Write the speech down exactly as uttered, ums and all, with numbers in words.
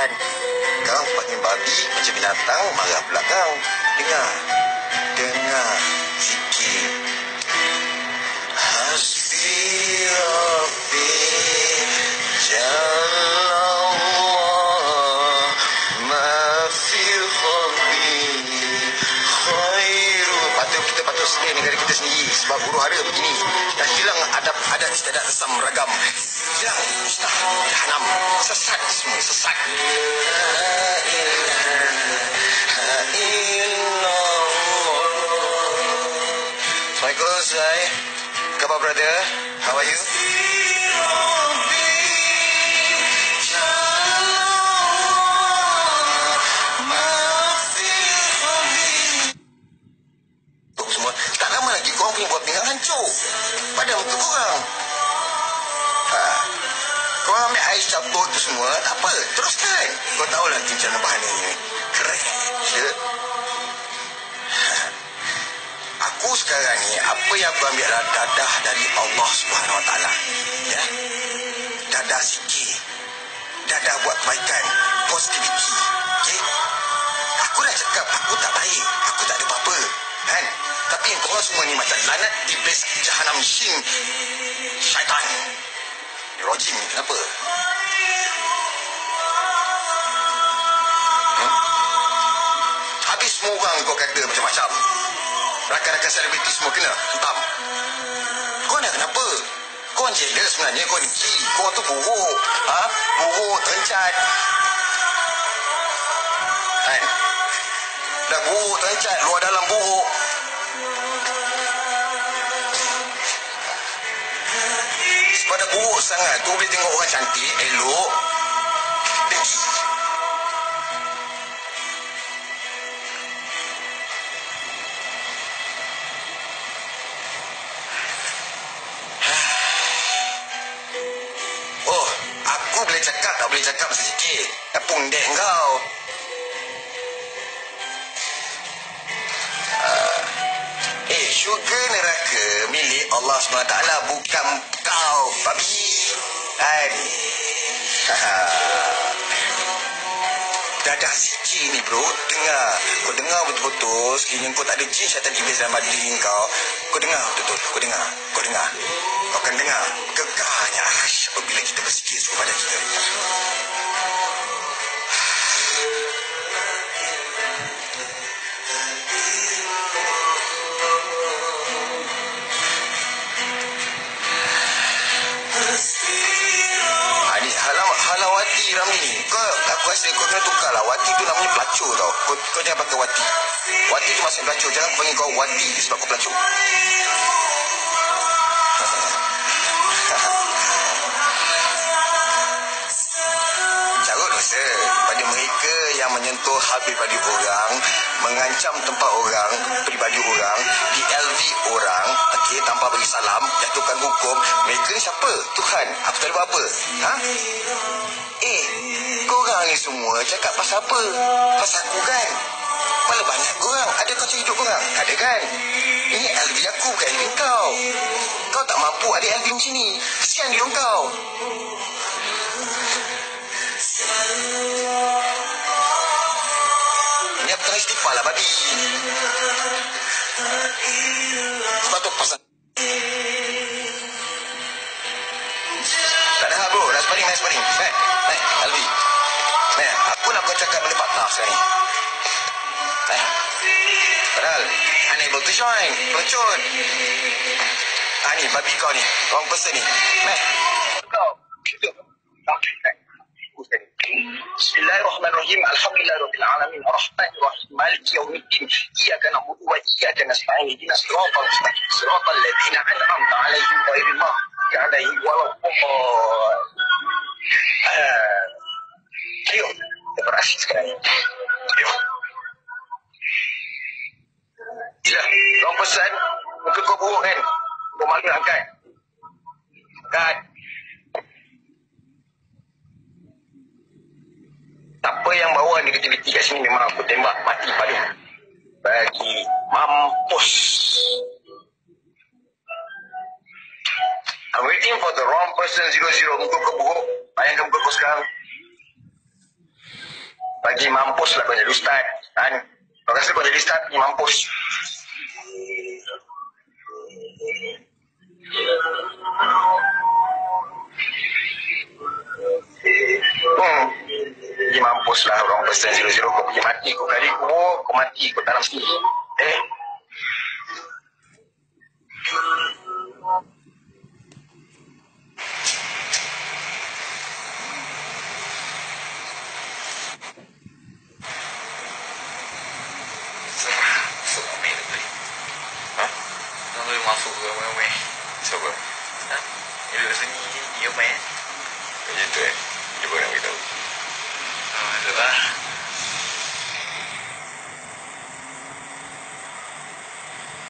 tuan. Kau panggil babi macam binatang, marah pula kau. Dengar. Dengar sikit. Hasbi Rabbi Jallallah ma fi khalqi khairu. Patut kita patut sedih negara kita sendiri sebab huru hara begini. Dan hilang adab adat istiadat Islam ragam. Hilang mustah jahanam. Sesat semua, sesat. Assalamualaikum, Zai. Khabar, brother? How are you? Semua tak lama lagi korang punya buat pinggan hancur. Padam tu korang. Ha. Korang ambil air campur tu semua, tak apa, teruskan. Kau tahulah kincana bahan ini. Keren. Ya? Aku sekarang ni, apa yang aku ambil adalah dadah dari Allah Subhanahu Wa Taala. Ya? Dadah sikit. Dadah buat kebaikan. Positivity. Okay? Aku dah cakap, aku tak baik. Aku tak ada apa-apa. Kan? Tapi yang korang semua ni macam lanat iblis jahanam syin. Syaitan. Rojim ni kenapa? Hmm? Habis semua orang kau kata macam-macam. Rakan-rakan selebriti semua kena hentam. Kau nak kenapa? Kau orang jealous sebenarnya. Kau dengki. Kau tu buruk. Ha? Buruk, terencat. Kan? Dah buruk, terencat. Luar dalam buruk. Sebab dah buruk sangat tu, boleh tengok orang cantik, elok, dengki. Oh, aku boleh cakap tak boleh cakap sedikit. Apung dek kau. Eh, syurga neraka milik Allah subhanahu wa taala, bukan kau, babi. Kan? Dadah sikit ni bro. Dengar. Kau dengar betul-betul. Sekiranya kau tak ada jin syaitan iblis dalam diri kau. Kau dengar betul-betul. Kau dengar. Kau dengar. Kau akan dengar. Gegarnya apabila kita bersikir suruh pada kita. Halawati Ramli ni, kau aku rasa kau kena tukar lah. Wati tu namanya pelacur tau. Kau, kau jangan pakai Wati. Wati tu maksud pelacur. Jangan panggil kau Wati sebab kau pelacur. Carut dosa pada mereka yang menyentuh hal pribadi orang, mengancam tempat orang, pribadi orang, di L V orang, okey, tanpa beri salam, jatuhkan hukum. Mereka ni siapa? Tuhan. Aku tak ada buat apa. Ha? Eh, korang ni semua cakap pasal apa? Pasal aku kan? Malah banyak korang. Ada kau hidup korang? Ada kan? Ini L V aku, bukan L V kau. Kau tak mampu ada L V macam ni. Kesian hidung kau. Ni aku tengah istighfar lah, babi. Sebab tu pasal tak ada hal bro. Dah sparing, dah sparing. Naik, naik, Alvi. Naik, aku nak kau cakap boleh patah sekarang ni. Naik. Padahal unable to join. Pecut. Ah ni, babi kau ni. Wrong person ni. Naik. Kau. Kita. Okay, naik. Bismillahirrahmanirrahim. Alhamdulillahirabbil alamin. Arrahmanirrahim. Maliki yaumiddin. Iyyaka na'budu wa iyyaka nasta'in. Ihdinas siratal mustaqim. Siratal ladzina an'amta 'alaihim ghairil maghdubi 'alaihim waladdallin. Ayo, kita beraksi sekarang. Ayo. Gila, kau pesan. Muka kau buruk kan? Kau malu nak angkat. Angkat. Siapa yang bawa negativiti kat sini memang aku tembak mati paling. Bagi mampus. I'm waiting for the wrong person. Zero zero. Muka kau buruk. Bayangkan muka kau sekarang. mampus lah kau jadi ustaz. Kan? Kau rasa kau jadi ustaz, pergi mampus. Hmm. Pergi mampus lah orang persen zero zero. Kau pergi mati, kau kali kubur, kau mati, kau tanam sendiri. Eh? Masuk ke ramai-ramai. Siapa? Ha? Dia kat sini, dia main. Macam tu eh? Dia pun nak beritahu. Ah, adalah.